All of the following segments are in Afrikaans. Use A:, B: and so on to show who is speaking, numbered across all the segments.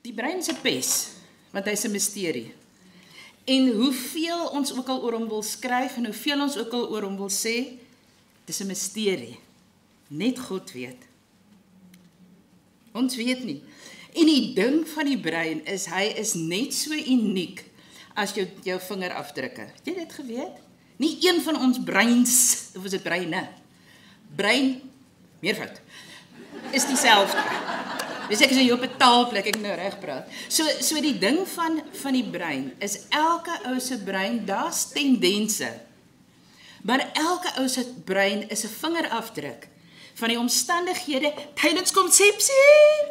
A: Die brein is 'n pes, want hy's 'n misterie. En hoeveel ons ook al oor hom wil skryf en hoeveel ons ook al oor hom wil sê, dis 'n misterie. Net God weet. Ons weet nie. En die ding van die brein is, hy is net so uniek as jou vingerafdrukke. Het jy dit geweet? Nie een van ons breins, of is dit breine? Brein, meervoud, is dieselfde. Dus ek is hier op 'n taalplek, ek nou reg praat. So die ding van die brein is elke ou se brein, daar's tendense. Maar elke ou se brein is 'n vingerafdruk van die omstandighede tydens konsepsie.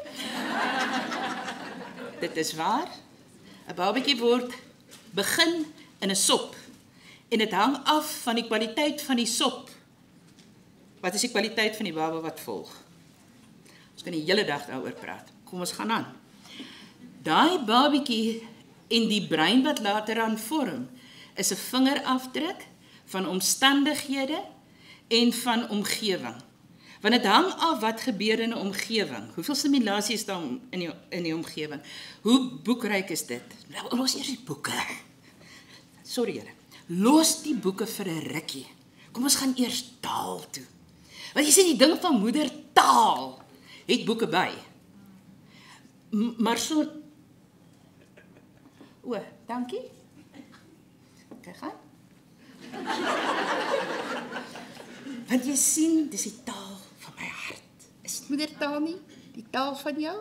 A: Dit is waar. 'n Babatjie begin in 'n sop en dit hang af van die kwaliteit van die sop. Wat is die kwaliteit van die baba wat volg? Ons kan die hele dag daaroor praat. Kom ons gaan aan. Daai babatjie en die brein wat later aan vorm, is 'n vingerafdruk van omstandighede en van omgewing. Want dit hang af wat gebeur in 'n omgewing. Hoeveel stimulasie is daar in die omgewing? Hoe boekryk is dit? Nou, los eers die boeke. Sorry julle. Los die boeke vir 'n rukkie. Kom ons gaan eers taal toe. Want jy sê die ding van moedertaal het boeke by. Maar so... O, dankie. Kyk gaan. Want jy sien, dis die taal van my hart. Is dit moedertaal nie? Die taal van jou?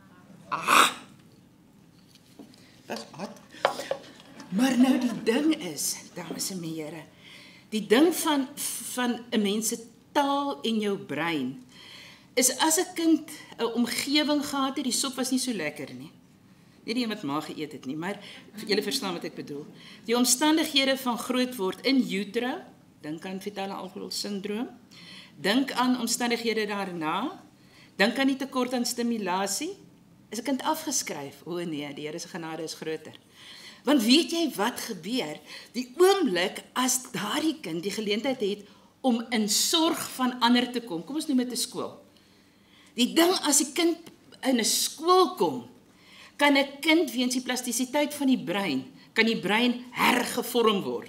A: Dat is hard. Maar nou die ding is, dames en here, die ding van 'n mens se taal en jou brein, is as 'n kind 'n omgewing gehad het, die sop was nie so lekker nie. Nie die een wat ma geëet het nie, maar julle verstaan wat ek bedoel. Die omstandighede van groot word in utero, dink aan fetale alkoholsindroom, dink aan omstandighede daarna, dink aan die tekort aan stimulasie, is 'n kind afgeskryf. O nee, die Here se genade is groter. Want weet jy wat gebeur? Die oomblik as daardie kind die geleentheid het om in sorg van ander te kom, kom ons noem dit 'n skool. Die ding as die kind in 'n skool kom, kan 'n kind weens die plastisiteit van die brein, kan die brein hergevorm word.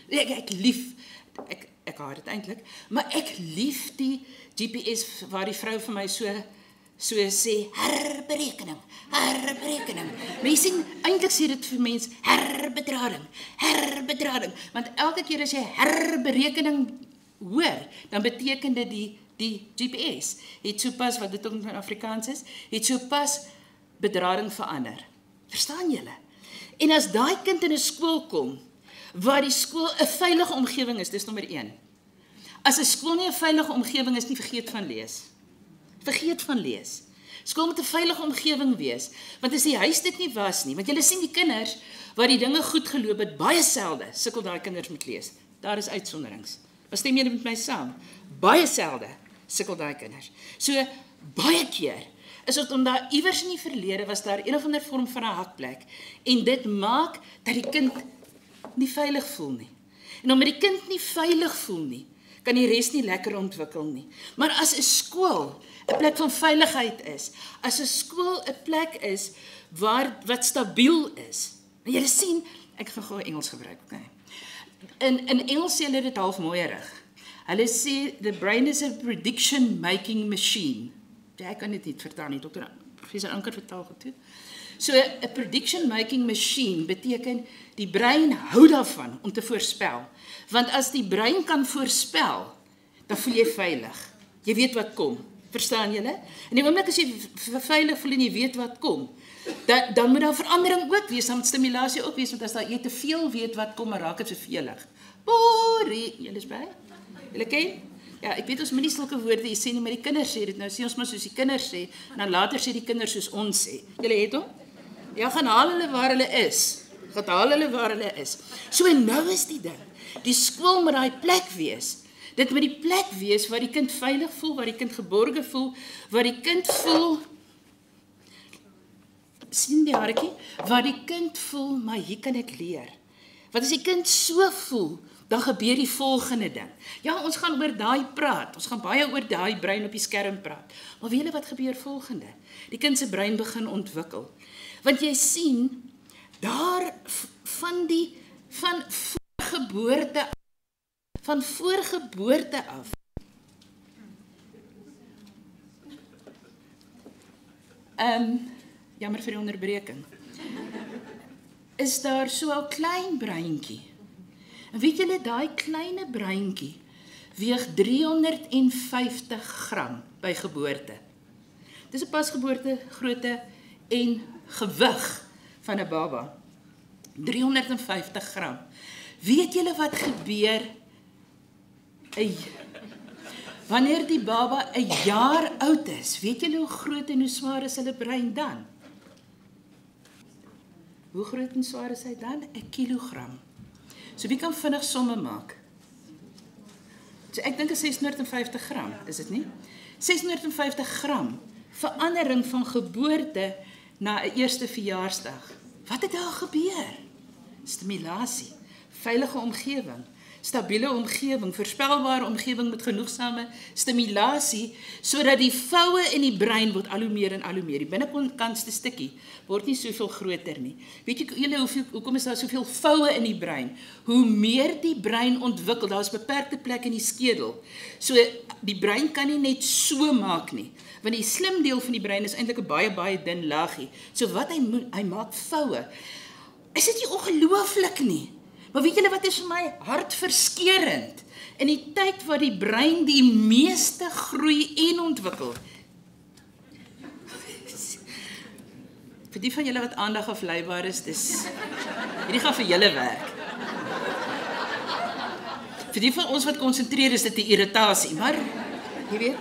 A: Ek haat dit eintlik, maar ek lief die GPS waar die vrou vir my so sê, herberekening. Maar jy sien, eintlik sê dit vir mens, herbedrading, want elke keer as jy herberekening hoor, dan beteken dit die GPS het sopas, wat dit ook in Afrikaans is, het sopas bedrading verander. Verstaan julle? En as daai kind in 'n skool kom, waar die skool 'n veilige omgewing is, dis nommer 1. As 'n skool nie 'n veilige omgewing is nie, vergeet van lees. Vergeet van lees. Skool moet 'n veilige omgewing wees, want as die huis dit nie was nie, want julle sien die kinders, waar die dinge goed geloop het, baie selde sukkel daai kinders met lees. Daar is uitsonderings. Maar stem julle met my saam? Baie selde sukkel daai kinders. So, baie keer is dit omdat iewers in die verlede was daar een of ander vorm van 'n hakplek, en dit maak dat die kind nie veilig voel nie. En omdat die kind nie veilig voel nie, kan die res nie lekker ontwikkel nie. Maar as 'n skool 'n plek van veiligheid is, as 'n skool 'n plek is wat stabiel is. En julle sien, ek gaan gou Engels gebruik, okay. In Engels sê hulle dit half mooierig. Hulle sê the brain is a prediction making machine. Ek kan dit nie vertaal nie, Professor Anker vertaal goed. So 'n prediction making machine beteken die brein hou daarvan om te voorspel. Want as die brein kan voorspel, dan voel jy veilig. Jy weet wat kom. Verstaan julle? En die oomblik as jy veilig voel en jy weet wat kom, dan moet daar verandering ook wees, dan moet stimulasie ook wees, want as jy te veel weet wat kom, raak dit vervelig. Boring, julle is by? Julle ken? Ja, ek weet ons moet nie sulke woorde hier sê nie, maar die kinders sê dit nou, sê ons maar soos die kinders sê, en dan later sê die kinders soos ons sê. Julle het hom? Ja, gaan haal hulle waar hulle is. So en nou is die ding, die skool moet daai plek wees. Dit moet die plek wees waar die kind veilig voel, waar die kind geborge voel, waar die kind voel, sien die haartjie, waar die kind voel, maar hier kan ek leer. Want as die kind so voel, dan gebeur die volgende ding. Ja, ons gaan oor daai praat, ons gaan baie oor daai brein op die skerm praat, maar weet julle wat gebeur volgende? Die kind se brein begin ontwikkel. Want jy sien, daar van voorgeboorte af, jammer vir die onderbreking, is daar so 'n klein breintjie. En weet julle, daai kleine breintjie weeg 350 gram by geboorte. Dis 'n pasgeboorte grootte en gewig van 'n baba. 350 gram. Weet julle wat gebeur wanneer die baba 'n jaar oud is? Weet julle hoe groot en hoe swaar is hulle brein dan? Hoe groot en swaar is hy dan? 1 kilogram. So wie kan vinnig somme maak? So ek dink is 650 gram, is dit nie? 650 gram verandering van geboorte na 'n eerste verjaarsdag. Wat het daar gebeur? Stimulasie, veilige omgewing, stabiele omgewing, voorspelbare omgewing met genoegsame stimulasie, sodat die voue in die brein word al hoe meer en al hoe meer. Die binnekantste stukkie word nie soveel groter nie. Weet julle hoekom is daar soveel voue in die brein? Hoe meer die brein ontwikkel, daar is beperkte plek in die skedel. So die brein kan nie net so maak nie, want die slim deel van die brein is eintlik 'n baie dun laagie. So wat hy maak voue. Is dit nie ongelooflik nie? Maar weet julle wat is vir my hartverskeurend? In die tyd waar die brein die meeste groei en ontwikkel. Vir die van julle wat aandag afleibaar is, hierdie gaan vir julle werk. Vir die van ons wat konsentreer is dit 'n irritasie, maar jy weet,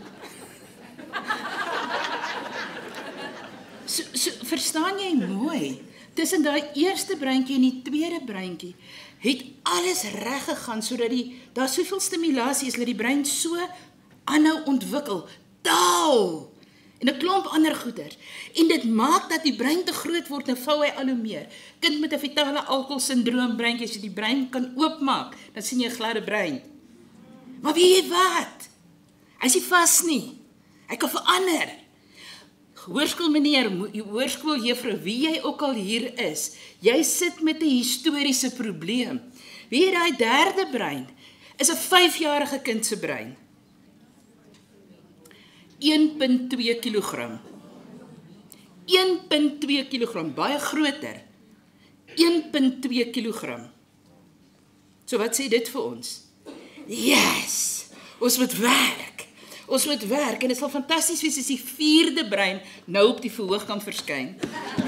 A: so verstaan jy mooi? Tussen daai eerste breintjie en die tweede breintjie het alles reg gegaan sodat daar soveel stimulasie is dat die brein so aanhou ontwikkel, taal en 'n klomp ander goeder. En dit maak dat die brein te groot word en vou hy al hoe meer. Kind met 'n fetale alkoholsindroom breintjie, as jy die brein kan oopmaak, dan sien jy 'n gladde brein. Maar weet jy wat? Hy is nie vas nie. Hy kan verander. Hoërskool meneer, hoërskool juffrou, wie jy ook al hier is, jy sit met 'n historiese probleem. Weet jy, daai derde brein is 'n 5-jarige kind se brein. 1,2 kilogram. 1,2 kilogram, baie groter. 1,2 kilogram. So wat sê dit vir ons? Yes, ons moet werk. Ons moet werk en dit sal fantasties wees as die 4de brein nou op die verhoog kan verskyn.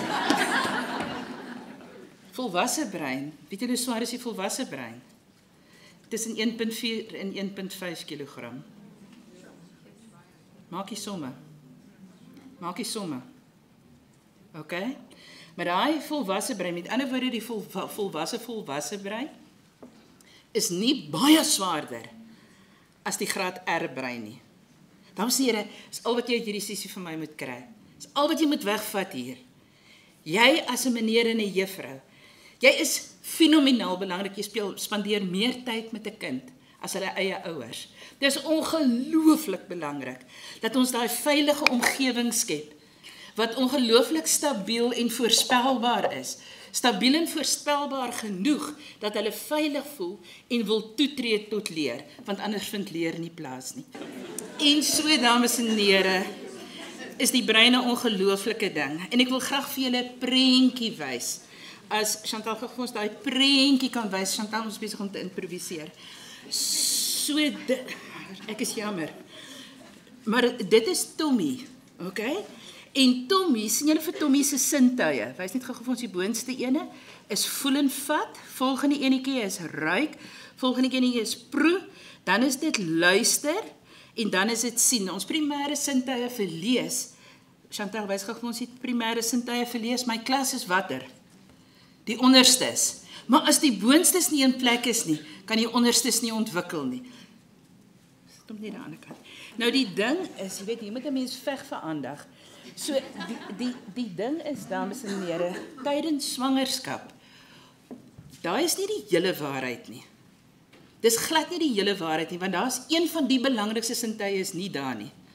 A: Volwasse brein, weet julle hoe swaar is die volwasse brein? Tussen 1,4 en 1,5 kilogram. Maak die somme. Maak die somme. OK? Maar daai volwasse brein, met ander woorde die volwasse brein, is nie baie swaarder as die graad R brein nie. Dames en here, is al wat jy uit hierdie sessie van my moet kry. Is al wat jy moet wegvat hier. Jy as 'n meneer en 'n juffrou, jy is fenomenaal belangrik. Jy spandeer meer tyd met 'n kind as hulle eie ouers. Dit is ongelooflik belangrik dat ons daai veilige omgewing skep wat ongelooflik stabiel en voorspelbaar is. Stabiel en voorspelbaar genoeg dat hulle veilig voel en wil toetree tot leer, want anders vind leer nie plaas nie. En so, dames en here, is die brein 'n ongelooflike ding. En ek wil graag vir julle 'n prentjie wys. As Chantal gou vir ons daai prentjie kan wys, Chantal is besig om te improviseer. So, ek is jammer. Maar dit is Tommy, okay? En Tommy, sien julle vir Tommy se sintuie? Wys net gou vir ons die boonste ene is voel en vat, volgende enetjie is ruik, volgende enetjie is proe, dan is dit luister en dan is dit sien. Ons primêre sintuie vir lees. Chantal, wys gou vir ons die primêre sintuie vir lees. My klas is watter? Die onderstes. Maar as die boonstes nie in plek is nie, kan die onderstes nie ontwikkel nie. Kom net aan die ander kant. Nou die ding is, jy weet, hier moet 'n mens veg vir aandag. So die ding is, dames en here, tydens swangerskap, daai is nie die hele waarheid nie. Dis glad nie die hele waarheid nie, want daar's een van die belangrikste sintuie is nie daar nie.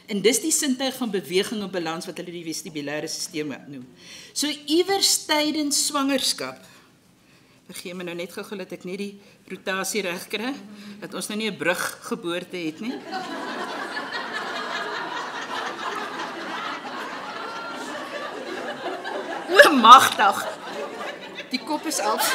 A: En dis die sintuig van beweging en balans wat hulle die vestibulêre stelsel noem. So iewers tydens swangerskap, vergeet my nou net gou dat ek net die rotasie reg kry, dat ons nou nie 'n bruggeboorte het nie. O, magtig. Die kop is af.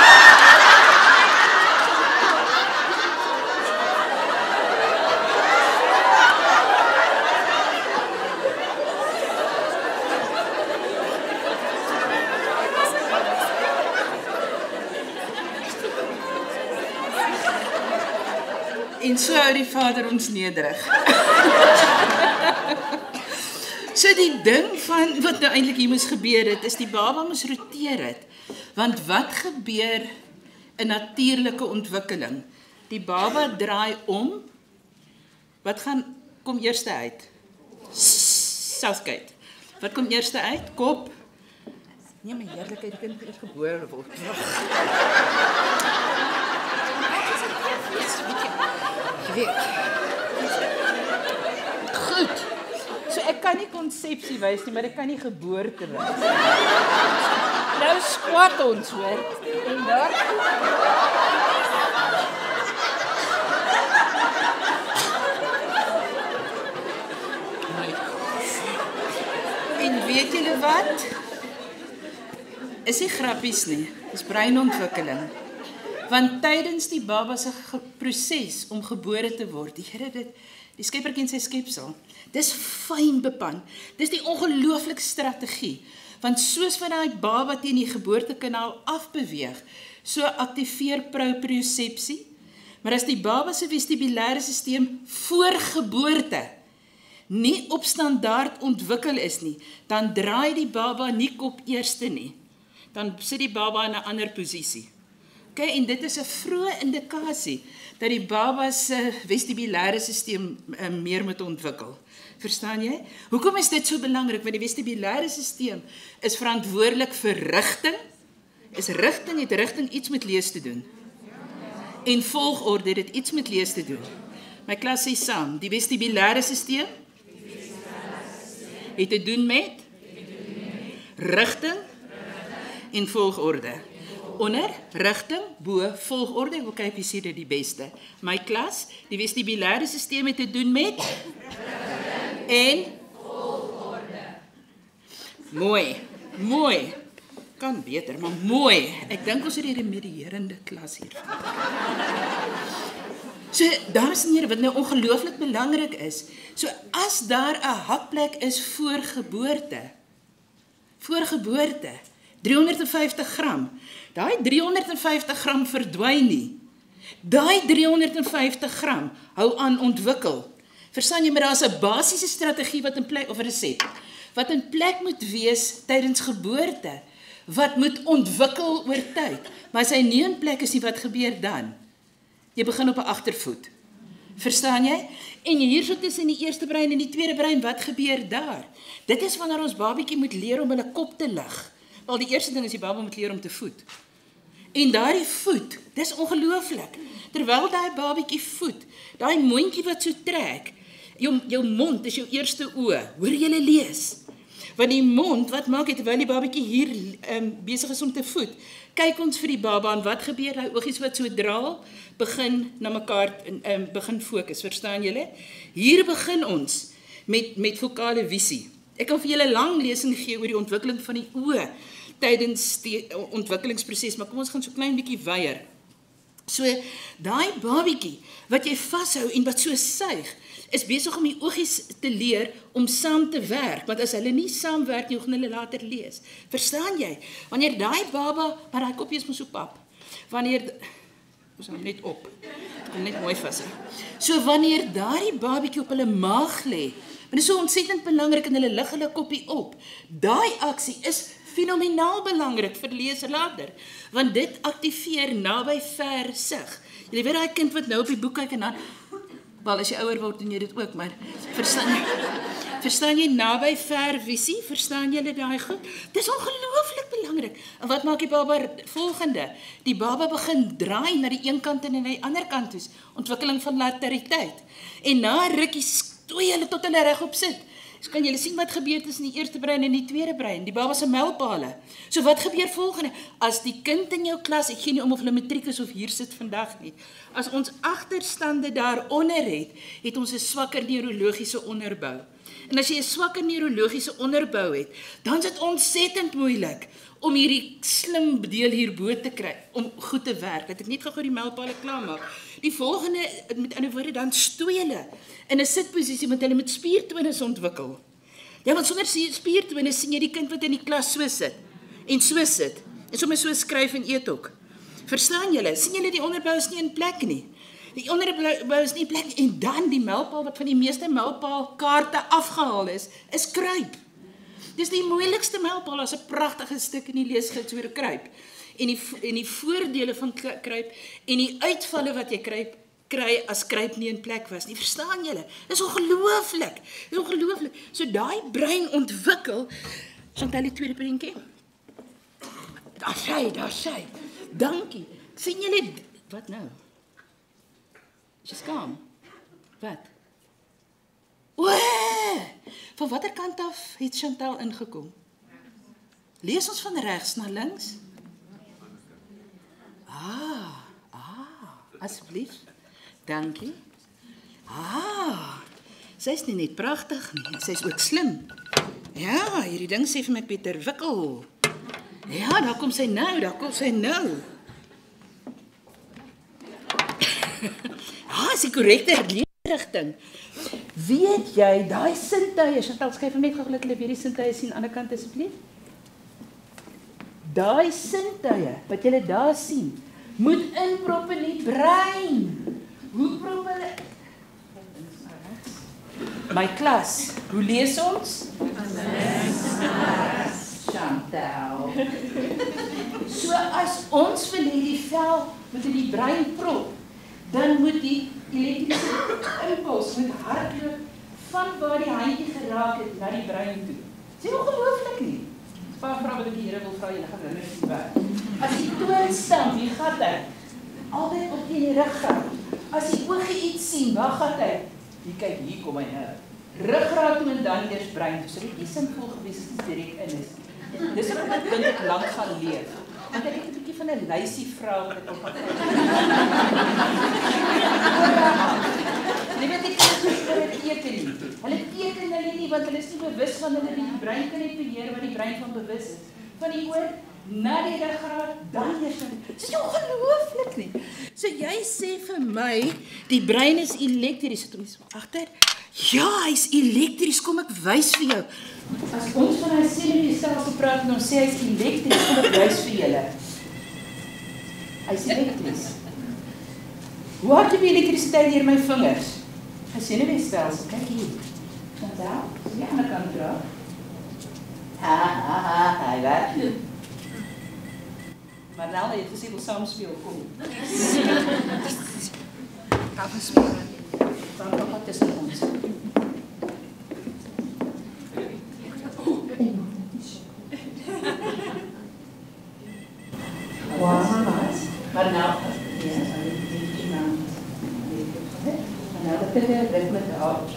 A: En so hou die Vader ons nederig. So die ding van wat nou eintlik hier moes gebeur het, is die baba moes roteer het. Want wat gebeur in natuurlike ontwikkeling? Die baba draai om. Wat kom eerste uit? Southgate. Wat kom eerste uit? Kop. Nee, my heerlikheid, die kind moet eers gebore word. Goed. So ek kan nie konsepsie wys nie, maar ek kan nie geboorte wys. Nou squat ons, hoor. En daar En weet julle wat? Is nie grappies nie. Dis breinontwikkeling. Want tydens die baba se proses om gebore te word, die Here die Skepper ken sy skepsel. Dis fyn bepan. Dis die ongelooflike strategie. Want soos wat daai baba teen die geboortekanaal afbeweeg, so aktiveer propriosepsie. Maar as die baba se vestibulêre stelsel voor geboorte nie op standaard ontwikkel is nie, dan draai die baba nie kop eerste nie. Dan sit die baba in 'n ander posisie. Okay, en dit is 'n vroeë indikasie dat die baba se vestibulêre stelsel meer moet ontwikkel. Verstaan jy? Hoekom is dit so belangrik? Want die vestibulêre stelsel is verantwoordelik vir rigting. Het rigting iets met lees te doen? En volgorde het iets met lees te doen. My klas sê saam, die vestibulêre stelsel het te doen met rigting en volgorde. Onder, rigting, bo, volgorde, ek wil kyk wie sê dit die beste. My klas, die vestibulêre stelsel het te doen met en volgorde. Mooi. Kan beter, maar mooi. Ek dink ons het die remedierende klas hier. So, dames en here, wat nou ongelooflik belangrik is, so as daar 'n hakplek is voor geboorte, 350 gram, daai 350 gram verdwyn nie. Daai 350 gram hou aan ontwikkel. Verstaan jy, maar daar's 'n basiese strategie wat in plek, of 'n resep, wat in plek moet wees tydens geboorte, wat moet ontwikkel oor tyd. Maar as hy nie in plek is nie, wat gebeur dan? Jy begin op 'n agtervoet. Verstaan jy? En hierso tussen die eerste brein en die tweede brein, wat gebeur daar? Dit is wanneer ons babietjie moet leer om hulle kop te lig. Wel, die eerste ding is die baba moet leer om te voet. En daardie voet, dis ongelooflik. Terwyl daai babietjie voet, daai mondjie wat so trek, jou mond is jou eerste oë. Hoor julle lees? Want die mond, wat maak dit terwyl die babietjie hier besig is om te voet? Kyk ons vir die baba en wat gebeur? Daai oogies wat so draal, begin na mekaar begin fokus, verstaan julle? Hier begin ons met fokale visie. Ek kan vir julle 'n lang lesing gee oor die ontwikkeling van die oë tydens die ontwikkelingsproses, maar kom ons gaan so klein bietjie weier. So, daai babietjie wat jy vashou en wat so suig, is besig om die oogies te leer om saam te werk, want as hulle nie saamwerk nie, gaan hulle later lees. Verstaan jy? Wanneer daai baba, maar daai kopie is mos so pap, wanneer, ons hou net op, het kom net mooi vas. So wanneer daai babietjie op hulle maag lê, en dit is so ontsettend belangrik en hulle lig hulle koppie op, daai aksie is fenomenaal belangrik vir lees later, want dit aktiveer naby ver sig. Jy weet daai kind wat nou op die boek kyk en dan, wel as jy ouer word doen jy dit ook, maar verstaan jy naby ver visie, verstaan jy daai goed? Dis ongelooflik belangrik. En wat maak die baba volgende? Die baba begin draai na die een kant en na die ander kant toe, ontwikkeling van lateriteit. En na rukkie stoei hulle tot hulle regop sit. So kan julle sien wat gebeur tussen die eerste brein en die tweede brein, die baba se mylpale. So wat gebeur volgende? As die kind in jou klas, ek gee nie om of hulle matriek is of hier sit vandag nie, as ons agterstande daaronder het ons 'n swakker neurologiese onderbou. En as jy 'n swakker neurologiese onderbou het, dan is dit ontsettend moeilik om hierdie slim deel hierbo te kry, om goed te werk. Dat ek net gou die mylpale klaarmaak. Die volgende, met ander woorde, dan stoei hulle in 'n sitposisie met hulle met spiertonus ontwikkel. Ja, want sonder spiertonus sien jy die kind wat in die klas so sit, en sommer so skryf en eet ook. Verstaan julle? Sien julle die onderbou is nie in plek nie. Die onderbou is nie in plek nie, en dan die mylpaal wat van die meeste mylpaalkaarte afgehaal is kruip. Dis die moeilikste mylpaal as 'n pragtige stuk in die leesgids oor kruip. En die voordele van kruip en die uitvalle wat jy kry as kruip nie in plek was nie. Verstaan julle? Dis ongelooflik. Dis ongelooflik. So daai brein ontwikkel, Chantal die tweede prentjie. Daar sy. Dankie. Sien julle wat nou? Sy skaam. Wat? Van watter kant af het Chantal ingekom? Lees ons van regs na links. Asseblief. Dankie. Sy is nie net pragtig nie, sy is ook slim. Ja, hierdie ding sê vir my Pieter Wikkel. Ja, daar kom sy nou. Is die korrekte leerrigting. Weet jy, daai sintuie, Chantal, skryf hom net gou dat hulle weer die sintuie sien aan die ander kant asseblief. Daai sintuie wat julle daar sien, moet inprop in die brein. Hoe prop hulle? My klas, hoe lees ons? Chantal. So as ons wil hê die vel moet in die brein prop, dan moet die elektriese impuls met hardloop van waar die handjie geraak het na die brein toe. Dis ongelooflik nie. Paar vrae wat ek die Here wil vra, julle gaan hulle nie werk. As die toon stamp, wie gaan hy? Altyd op die ruggraat. As die oogie iets sien, waar gaan hy? Die kyk, hier kom hy nou. Ruggraat toe en dan eers brein toe. So dit is sinvol gewees as dit direk in is. Dis wat ek dink ek lank gaan leef. Want ek het 'n bietjie van 'n lysie vrou wat ek op gaan. Nee, weet ek teken nie. Hulle teken hulle nie, want hulle is nie bewus van hulle nie. Die brein kan net beheer wat die brein van bewus is. Van die oor na die ruggraat, dan eers. Dit is ongelooflik nie. So jy sê vir my, die brein is elektries. Sit hom so agter. Ja, hy's elektries, kom ek wys vir jou. As ons van hy senuweestelsel praat en ons sê hy's elektries, kom ek wys vir julle. Hy's elektries. Hoe hard die elektrisiteit deur my vingers? Hy senuweestelsel, kyk hier. Dan daar, die ander kant dra. Hy werk. Maar nou het jy gesê wil saam speel, kom. Gaan we spelen. Van papa tussen ons. Maar nou, dat is het met de ouders.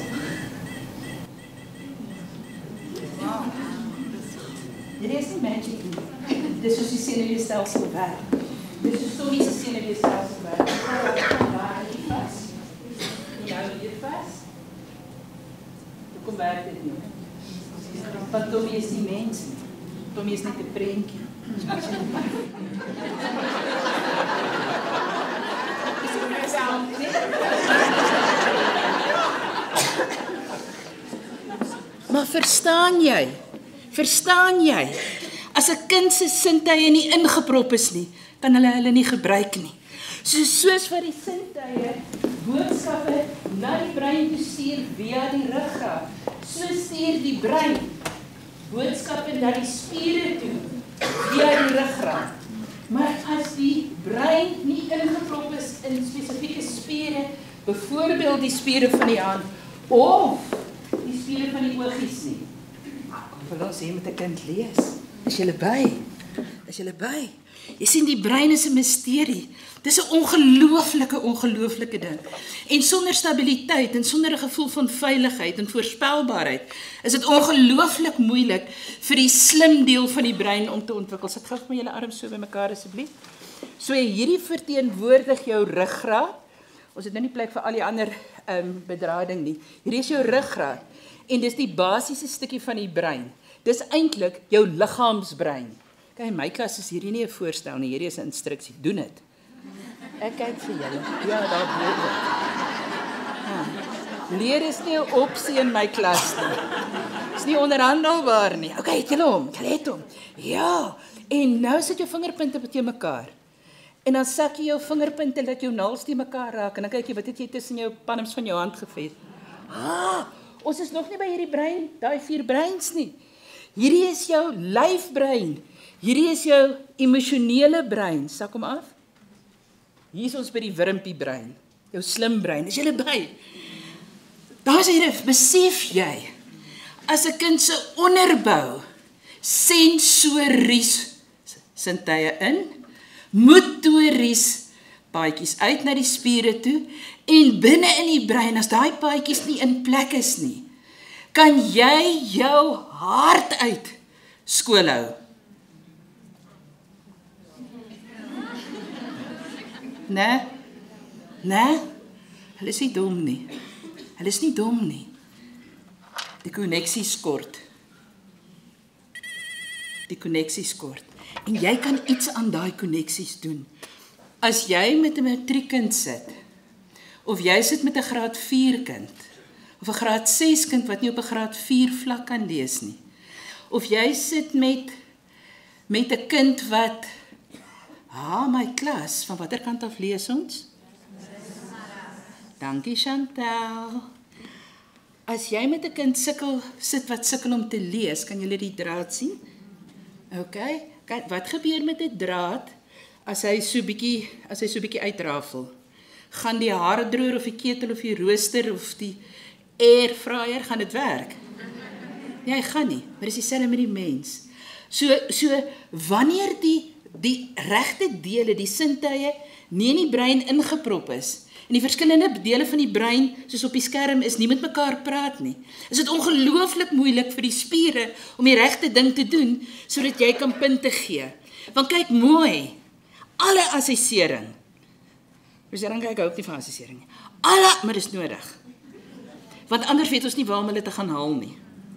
A: Dit is niet magic. Dit is die senuweestelsel werk. Dit is die stomische senuweestelsel werk. Waar hier vast. Die hou hier vast. Hoekom werkt dit niet? Want Tommy is die mens. Tommy is niet de prentje. Maar verstaan jy? As 'n kind se sintuie nie ingeprop is nie, kan hulle nie gebruik nie. Soos wat die sintuie boodskappe na die brein toe stuur via die ruggraat, so stuur die brein boodskappe na die spiere toe via die ruggraat. Maar as die brein nie ingeprop is in spesifieke spiere, byvoorbeeld die spiere van die hand of die spiere van die oogies nie. Wil ons sê met 'n kind lees. Is julle by? Jy sien, die brein is 'n misterie. Dis 'n ongelooflike ding. En sonder stabiliteit en sonder 'n gevoel van veiligheid en voorspelbaarheid is dit ongelooflik moeilik vir die slim deel van die brein om te ontwikkel. Sit gou met julle arms so bymekaar asseblief. So hierdie verteenwoordig jou ruggraat. Ons het nou nie plek vir al die ander bedrading nie. Hierdie is jou ruggraat en dis die basiese stukkie van die brein. Dis eintlik jou liggaamsbrein. Kyk, in my klas is hierdie nie 'n voorstel nie, hierdie is 'n instruksie. Doen dit. Ek kyk vir julle. Ja, daar bly dit. Leer is nie 'n opsie in my klas nie. Is nie onderhandelbaar nie. Okay, het julle hom? Julle het hom. Ja, en nou sit jou vingerpunte by mekaar. En dan sak jy jou vingerpunte dat jou naels te mekaar raak en dan kyk jy wat het jy tussen jou palms van jou hand gevet. Ons is nog nie by hierdie brein, daai 4 breins nie. Hierdie is jou lyfbrein. Hierdie is jou emosionele brein. Sak hom af. Hier is ons by die wurmpie brein. Jou slim brein. Is jy by? Daar's hier, besef jy, as 'n kind se onderbou sensories sintuie in, motories paadjies uit na die spiere toe en binne in die brein, as daai paadjies nie in plek is nie, kan jy jou hart uit skool hou. Nee, hulle is nie dom nie. Hulle is nie dom nie. Die koneksies kort. Die koneksies kort. En jy kan iets aan daai koneksies doen. As jy met 'n matriekkind sit, of jy sit met 'n graad 4 kind, of 'n graad 6 kind wat nie op 'n graad 4 vlak kan lees nie, of jy sit met 'n kind wat, my klas, van watter kant af lees ons? Dankie Chantal. As jy met 'n kind sit wat sukkel om te lees, kan julle die draad sien? Okay. Kyk, wat gebeur met 'n draad as hy so bietjie uitrafel? Gaan die haardroër of die ketel of die rooster of die airfryer, gaan dit werk? Nee, hy gaan nie, maar dis dieselfde met die mens. So wanneer die regte dele, die sintuie, nie in die brein ingeprop is, en die verskillende dele van die brein, soos op die skerm is, nie met mekaar praat nie, is dit ongelooflik moeilik vir die spiere om die regte ding te doen, sodat jy kan punte gee. Want kyk mooi, alle assessering, ek hou ook nie van assessering nie, maar dis nodig, want anders weet ons nie waarom hulle te gaan haal nie.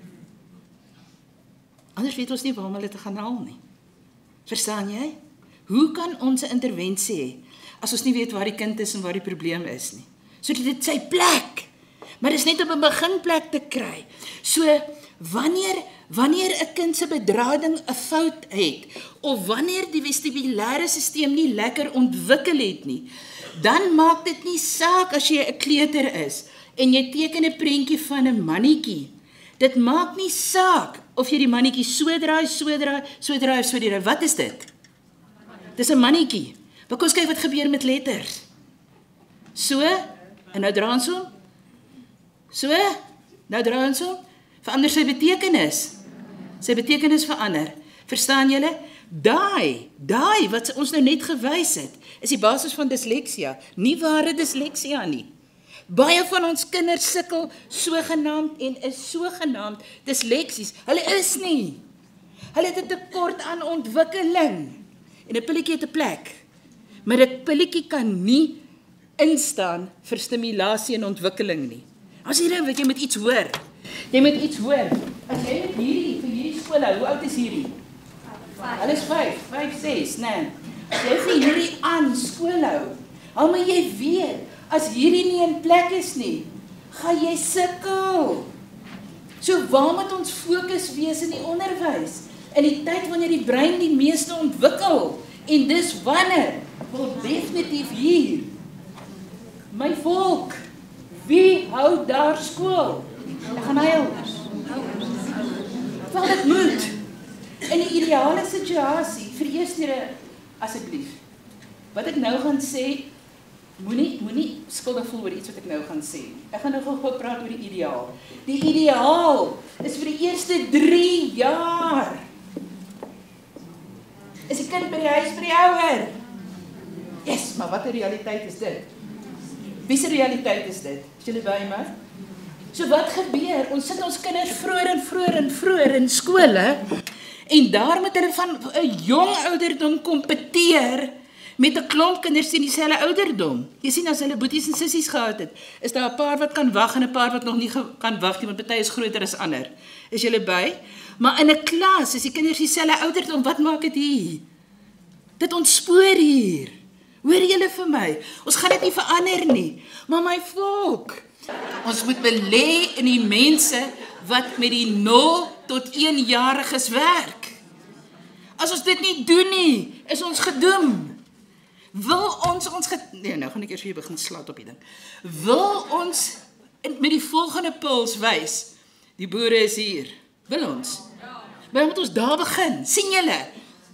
A: Verstaan jy? Hoe kan ons 'n intervensie hê, as ons nie weet waar die kind is en waar die probleem is nie? So dit sy plek, maar dit is net op 'n beginplek te kry. So, wanneer 'n kind se bedrading 'n fout het, of wanneer die vestibulêre stelsel nie lekker ontwikkel het nie, dan maak dit nie saak as jy 'n kleuter is, en jy teken 'n prentjie van 'n mannetjie. Dit maak nie saak of jy die mannetjie so draai, wat is dit? Dis 'n mannetjie. Kom ons kyk wat gebeur met letters. So, en nou dra ons hom. So, nou dra ons hom. Verander sy betekenis. Sy betekenis verander. Verstaan julle? Daai wat ons nou net gewys het, is die basis van disleksia. Nie ware disleksia nie. Baie van ons kinders sukkel sogenaamd en is sogenaamd disleksies. Hulle is nie. Hulle het 'n tekort aan ontwikkeling. En 'n pilletjie het 'n plek. Maar 'n pilletjie kan nie instaan vir stimulasie en ontwikkeling nie. As jy wat jy moet iets hoor. Jy moet iets hoor. As jy met hierdie skool hou, hoe oud is hierdie? Hulle is 5, 6, nee. As jy vir hierdie aan skool hou, al moet jy weet, as hierdie nie in plek is nie, gaan jy sukkel. So waar moet ons fokus wees in die onderwys? In die tyd wanneer die brein die meeste ontwikkel, en dis wanneer, wel definitief hier. My volk, wie hou daar skool? Ek gaan huil. Wel, dit moet. In die ideale situasie, vir die eerste asseblief, wat ek nou gaan sê, moenie skuldig voel oor iets wat ek nou gaan sê. Ek gaan nou gou praat oor die ideaal. Die ideaal is vir die eerste 3 jaar. is die kind by die huis by die ouer. Yes, maar wat 'n realiteit is dit? Wie se realiteit is dit? Is julle by my? So wat gebeur? Ons sit ons kinders vroeër in skole en daar moet hulle van 'n jong ouderdom kompeteer met 'n klomp kinders in dieselfde ouderdom. Jy sien as hulle boeties en sissies gehad het, is daar 'n paar wat kan wag en 'n paar wat nog nie kan wag nie, want party is groter as ander. Is julle by? Maar in 'n klas is die kinders dieselfde ouderdom. Wat maak dit hier? Dit ontspoor hier. Hoor julle vir my? Ons gaan dit nie verander nie. Maar my volk, ons moet belê in die mense wat met die 0 tot 1-jariges werk. As ons dit nie doen nie, is ons gedoem. Wil ons nee, nou gaan ek eers weer begin slaat op die ding. Wil ons met die volgende puls wys, die boere is hier. Wil ons? Maar moet ons daar begin, sien julle?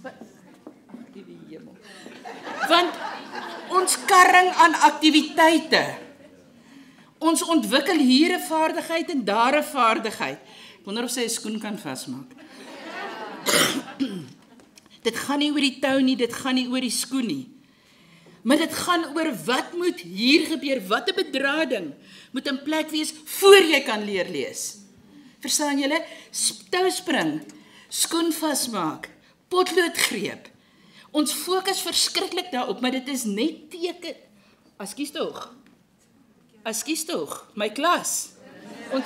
A: Want ons karring aan aktiwiteite. Ons ontwikkel hier 'n vaardigheid en daar 'n vaardigheid. Ek wonder of sy 'n skoen kan vasmaak. Dit gaan nie oor die tou nie, dit gaan nie oor die skoen nie. Maar dit gaan oor wat moet hier gebeur, wat 'n bedrading moet in plek wees voor jy kan leer lees. Verstaan julle? Touspring, skoen vasmaak, potloodgreep. Ons fokus verskriklik daarop, maar dit is net teken. Askies tog, my klas. Ons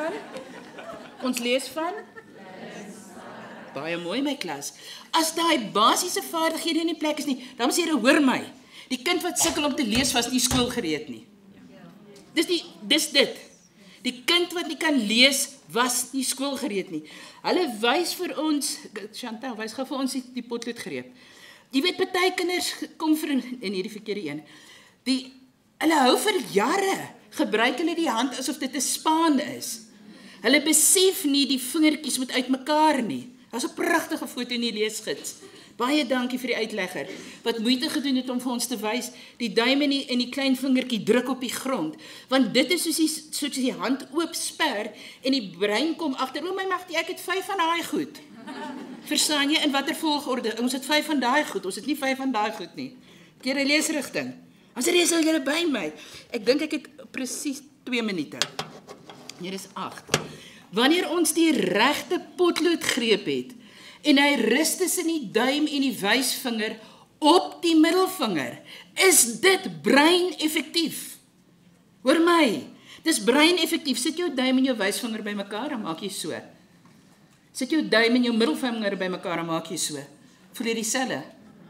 A: lees van? Baie mooi my klas. As daai basiese vaardighede nie in plek is nie, dan sê jy, hoor my. Die kind wat sukkel om te lees was nie skoolgereed nie. Dis dit. Die kind wat nie kan lees was nie skoolgereed nie. Hulle wys vir ons, Chantal, wys gou vir ons die potloodgreep. Jy weet, party kinders kom vir in hierdie verkeerde een. Hulle hou vir jare, gebruik hulle die hand asof dit 'n spaan is. Hulle besef nie die vingertjies moet uitmekaar nie. Daar's 'n pragtige foto in die leesgids. Baie dankie vir die uitlegger, wat moeite gedoen het om vir ons te wys, die duim en die klein vingertjie druk op die grond, want dit is soos die hand oop sper, en die brein kom agter, my magtie, ek het 5 van daai goed. Verstaan jy, in watter volgorde? Ons het 5 van daai goed, ons het nie 5 van daai goed nie. Keer 'n leesrigting. As jy sal julle by my. Ek dink ek het presies 2 minute. Hier is 8. Wanneer ons die regte potloodgreep het, en hy rus tussen die duim en die wysvinger op die middelvinger, is dit brein effektief. Hoor my, dis brein effektief. Sit jou duim en jou wysvinger by mekaar, dan maak jy so. Sit jou duim en jou middelvinger by mekaar, dan maak jy so. Voel jy dieselfde?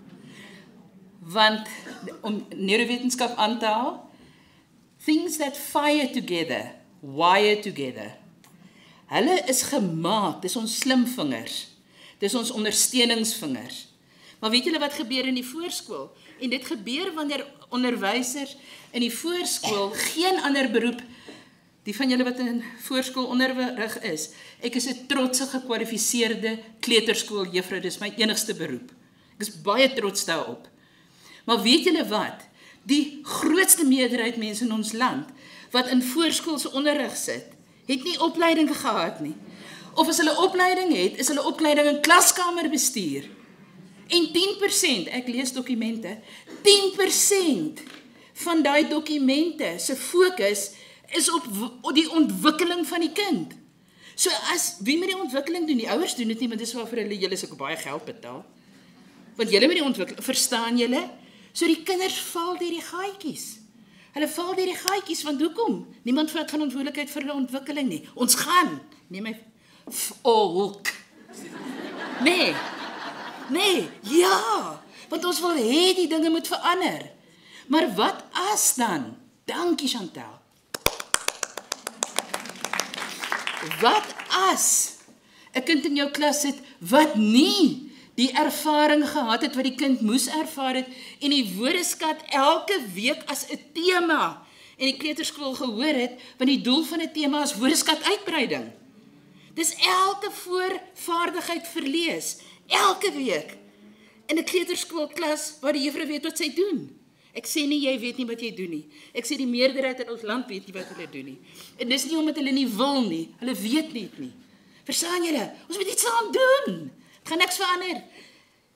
A: Want, om neurowetenskap aan te haal, things that fire together, wire together. Hulle is gemaak, dis ons slimvingers. Dis ons ondersteuningsvingers. Maar weet julle wat gebeur in die voorskool? En dit gebeur wanneer onderwysers in die voorskool geen ander beroep, die van julle wat in voorskool onderrig is, ek is 'n trotse gekwalifiseerde kleuterskooljuffrou, dis my enigste beroep. Ek is baie trots daarop. Maar weet julle wat? Die grootste meerderheid mense in ons land, wat in voorskoolse onderrig sit, het nie opleiding gehad nie. Of as hulle opleiding het, is hulle opleiding in klaskamerbestuur. En 10%, ek lees dokumente, 10% van daai dokumente se fokus is op die ontwikkeling van die kind. So as, wie moet die ontwikkeling doen? Die ouers doen dit nie, maar dis waarvoor julle so baie geld betaal. Want julle moet die ontwikkeling, verstaan julle? So die kinders val deur die gaatjies. Hulle val deur die gaatjies, want hoekom? Niemand vat verantwoordelikheid vir hulle ontwikkeling nie. Ons gaan, neem my volk. Nee, ja, want ons wil hê die dinge moet verander. Maar wat as dan? Dankie Chantal. Wat as 'n kind in jou klas sit wat nie die ervaring gehad het wat die kind moes ervaar het en die woordeskat elke week as 'n tema in die kleuterskool gehoor het, want die doel van 'n tema is woordeskat uitbreiding. Dis elke voorvaardigheid verlees, elke week in 'n kleuterskoolklas waar die juffrou weet wat sy doen. Ek sê nie jy weet nie wat jy doen nie. Ek sê die meerderheid in ons land weet nie wat hulle doen nie. En dis nie omdat hulle nie wil nie, hulle weet net nie. Verstaan julle? Ons moet iets saam doen. Dit gaan niks verander.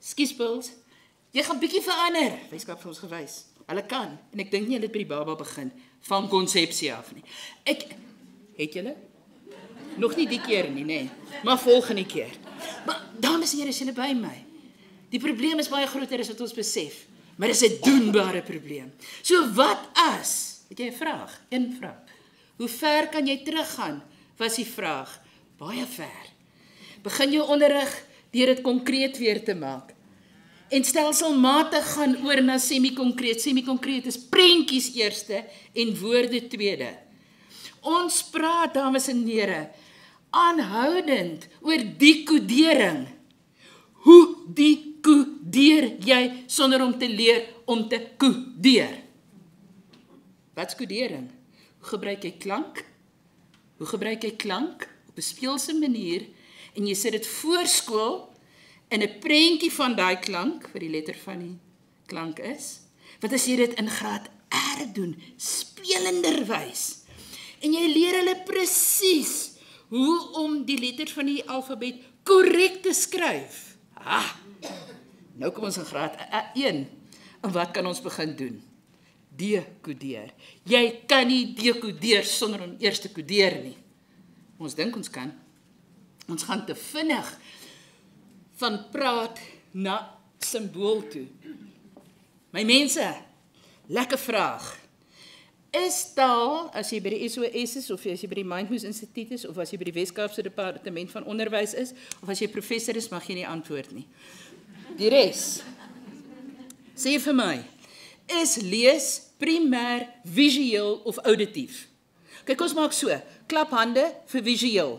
A: skiespuls, jy gaan bietjie verander. Wetenskap vir ons gewys. Hulle kan, en ek dink nie hulle het by die baba begin, van konsepsie af nie. Het julle? Nog nie die keer nie, nee, maar volgende keer. Maar, dames en here, is julle by my? Die probleem is baie groter as wat ons besef, maar dit is 'n doenbare probleem. So wat as, het jy 'n vraag? Een vraag. Hoe ver kan jy teruggaan, was die vraag. Baie ver. Begin jou onderrig deur dit konkreet weer te maak. En stelselmatig gaan oor na semi-konkreet. Semi-konkreet is prentjies eerste en woorde tweede. Ons praat, dames en here, aanhoudend oor dekodering. Hoe dekodeer jy sonder om te leer om te kodeer? Wat is kodering? Hoe gebruik jy klank? Hoe gebruik jy klank? Op 'n speelse manier, en jy sit dit voorskool in 'n prentjie van daai klank, wat die letter van die klank is. Wat as jy dit in graad R doen, spelenderwys, en jy leer hulle presies hoe om die letters van die alfabet korrek te skryf. Nou kom ons in graad 1, en wat kan ons begin doen? Dekodeer. Jy kan nie dekodeer sonder om eers te kodeer nie. Ons dink ons kan. Ons gaan te vinnig van praat na simbool toe. My mense, lekker vraag. Is taal, as jy by die SOS is, of as jy by die Mindmoes Instituut is, of as jy by die Weskaapse Departement van Onderwys is, of as jy professor is, mag jy nie antwoord nie. Die res, sê vir my, is lees primêr visueel of auditief? Kyk, ons maak so, klap hande vir visueel.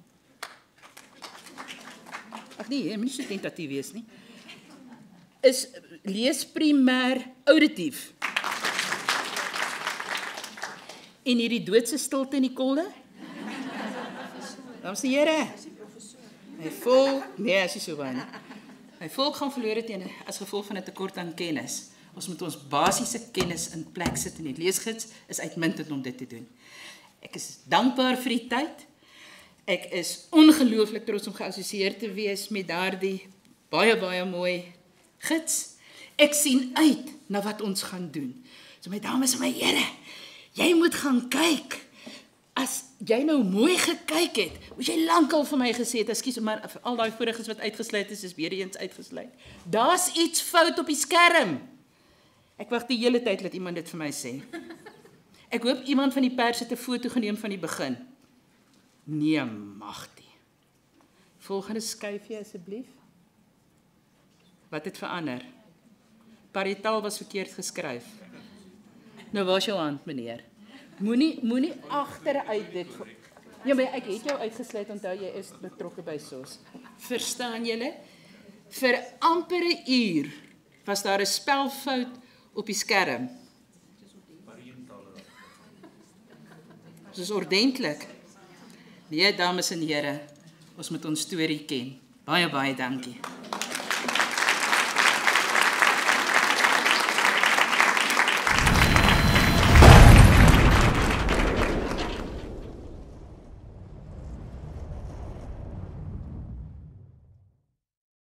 A: Ag nee, jy moet nie so tentatief wees nie. Is lees primêr auditief? En hierdie doodse stilte in die kolde? Dames en here, my volk, nee, as jy so baie nie. My volk gaan verlore teen as gevolg van 'n tekort aan kennis. Ons moet ons basiese kennis in plek sit, en die leesgids is uitmuntend om dit te doen. Ek is dankbaar vir die tyd. Ek is ongelooflik trots om geassosieer te wees met daardie baie mooi gids. Ek sien uit na wat ons gaan doen. So my dames en my here, jy moet gaan kyk. As jy nou mooi gekyk het, moes jy lankal vir my gesê het, ekskuus, maar al daai voriges wat uitgesluit is weer eens uitgesluit. Daar's iets fout op die skerm. Ek wag die hele tyd dat iemand dit vir my sê. Ek hoop iemand van die pers het 'n foto geneem van die begin. Nee, magtie. Volgende skuifie asseblief. Wat het verander? Parietal was verkeerd geskryf. Nou waar's jou hand, meneer? Moenie agteruit dit. Ja, maar ek het jou uitgesluit, onthou jy is betrokke by SOS. Verstaan julle? Vir amper 'n uur was daar 'n spelfout op die skerm. Dit is ordentlik. Nee, dames en here, ons moet ons storie ken. Baie dankie.